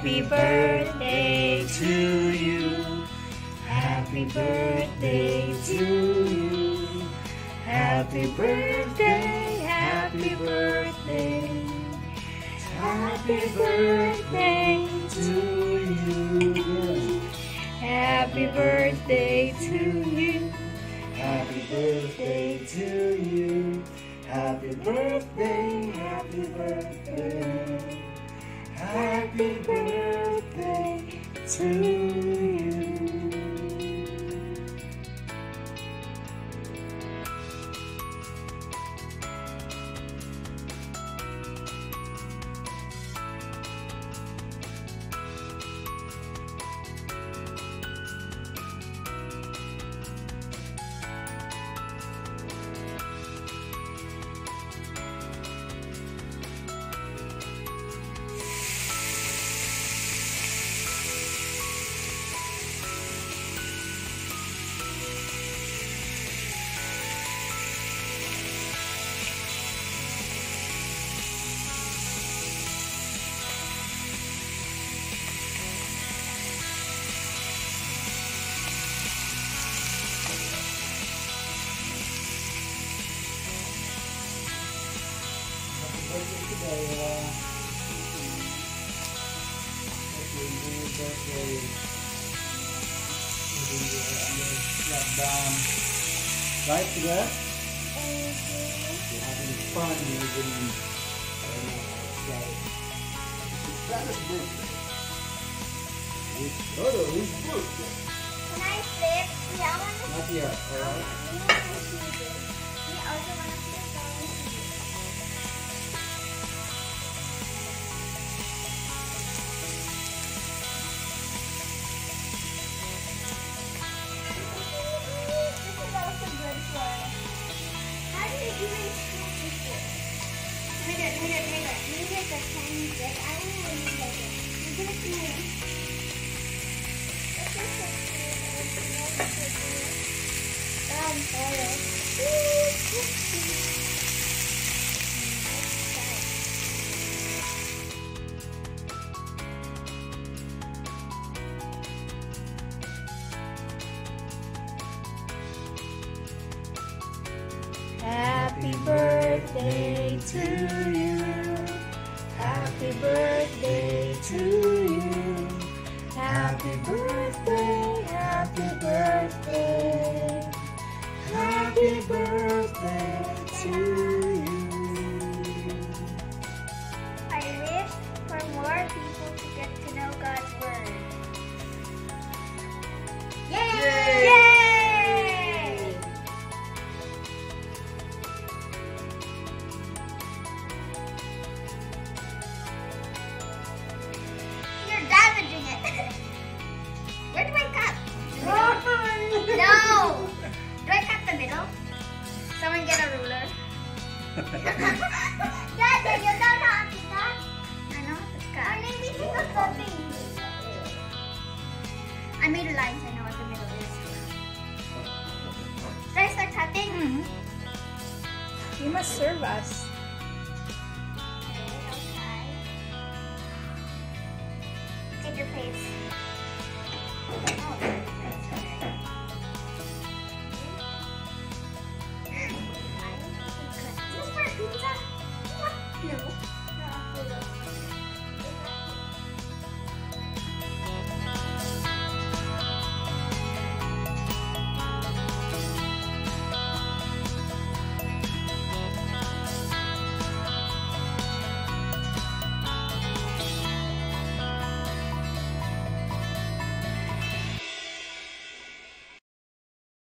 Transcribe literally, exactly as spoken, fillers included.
Happy birthday to you. Happy birthday to you. Happy birthday, happy birthday. Happy birthday to you. Happy birthday to you. Happy birthday to you. Happy birthday, happy birthday. Happy birthday to you. Right, Shedea? You're having fun using Shedda's birthday. It's Shedda's birthday. Can I flip? Yeah, I want to. Not yet, alright? We want to see this. We also want to flip. Happy birthday to you. Happy birthday to you. Happy birthday, happy birthday. Happy birthday to you. I wish for more people to get to know God's Word. Yay! Yay! Yay! You're damaging it. Where do I cut? No! Do I cut the middle? Someone get a ruler. Dad, you don't have to cut. I know how to cut. I need to cut something. I made lines. I know what the middle is. Should I start cutting? Mm-hmm. You must serve us.